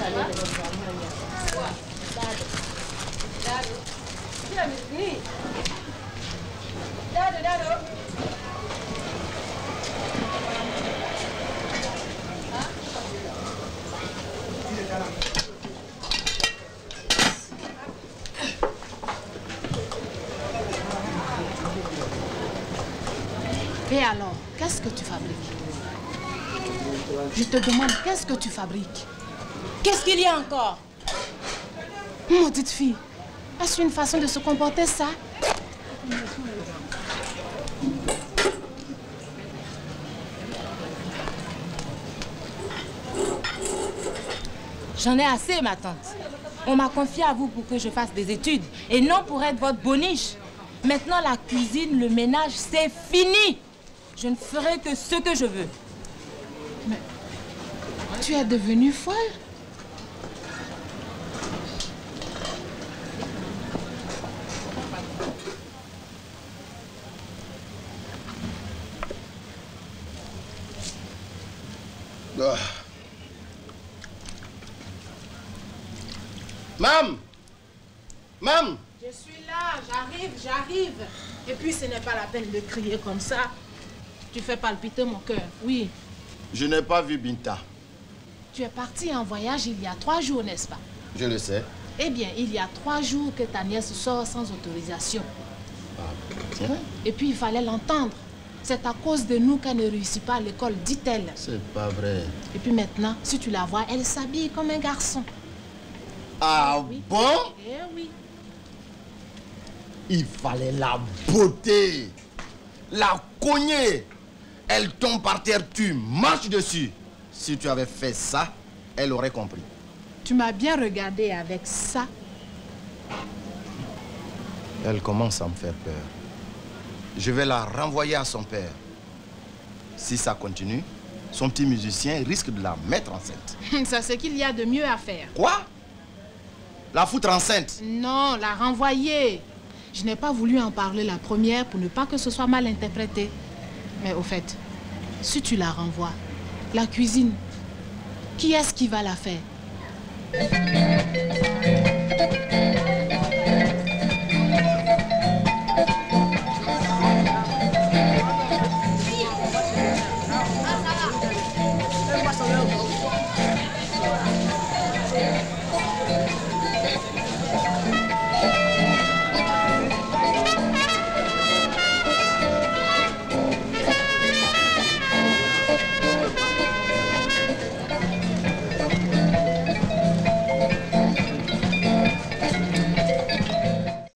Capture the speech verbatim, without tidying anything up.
Et alors, qu'est-ce que tu fabriques? Je te demande, qu'est-ce que tu fabriques? Qu'est-ce qu'il y a encore? Maudite fille, est-ce une façon de se comporter, ça? J'en ai assez, ma tante. On m'a confié à vous pour que je fasse des études et non pour être votre boniche. Maintenant, la cuisine, le ménage, c'est fini. Je ne ferai que ce que je veux. Mais tu es devenue folle? Ah. Mam! Mam! Je suis là, j'arrive, j'arrive. Et puis ce n'est pas la peine de crier comme ça. Tu fais palpiter mon cœur, oui. Je n'ai pas vu Binta. Tu es parti en voyage il y a trois jours, n'est-ce pas? Je le sais. Eh bien, il y a trois jours que ta nièce sort sans autorisation. Ah, tiens. Et puis il fallait l'entendre. C'est à cause de nous qu'elle ne réussit pas à l'école, dit-elle. C'est pas vrai. Et puis maintenant, si tu la vois, elle s'habille comme un garçon. Ah oui. Bon? Eh oui. Il fallait la beauté, la cogner. Elle tombe par terre, tu marches dessus. Si tu avais fait ça, elle aurait compris. Tu m'as bien regardé avec ça. Elle commence à me faire peur. Je vais la renvoyer à son père. Si ça continue, son petit musicien risque de la mettre enceinte. C'est ce qu'il y a de mieux à faire. Quoi? La foutre enceinte? Non, la renvoyer. Je n'ai pas voulu en parler la première pour ne pas que ce soit mal interprété. Mais au fait, si tu la renvoies, la cuisine, qui est-ce qui va la faire?